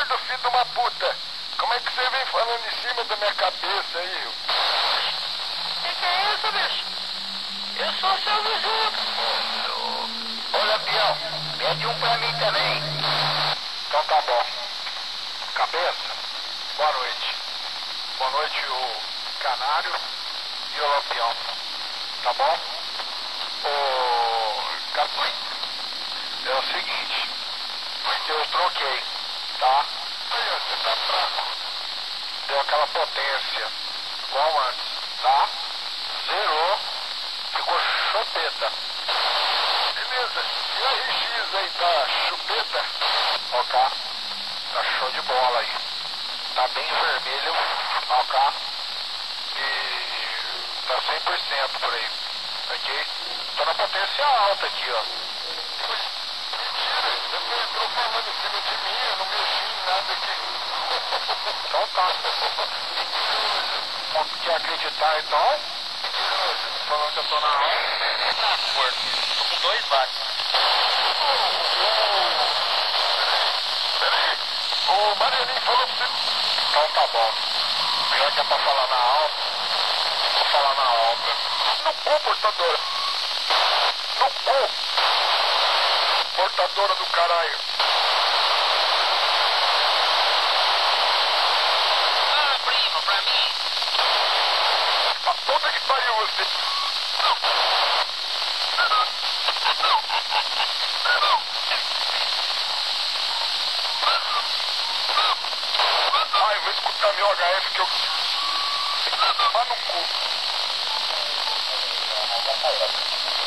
gordo, filho de uma puta. Como é que você vem falando em cima da minha cabeça aí? Que é isso, bicho? Eu sou seu vizinho. Ô, Lampião, pede um pra mim também. Então tá bom. Cabeça, boa noite. Boa noite, o Canário e o Lampião. Tá bom? Ô, Capui, é o seguinte, eu troquei, tá? Aí, ó, você tá fraco. Deu aquela potência, igual antes, tá? Zerou, ficou chupeta. Beleza, e a RX aí, tá chupeta? Ok, tá show de bola aí. Tá bem vermelho, ok? E tá 100% por aí, ok? Tô na potência alta aqui, ó. Mentira, você entrou falando em cima de mim, eu não mexi em nada aqui. Então tá. Quer acreditar então? Falando que eu tô na aula. Tá, gordo. Tô com 2 watts. Peraí. O Marianinho falou pra você. Então tá bom. Melhor que é pra falar na aula. Vou falar na obra. No cu, portadora. No cu. Portadora do caralho. Ah, primo, pra mim. A puta que pariu você. Ai, vou escutar meu HF que eu... Ah, no cu.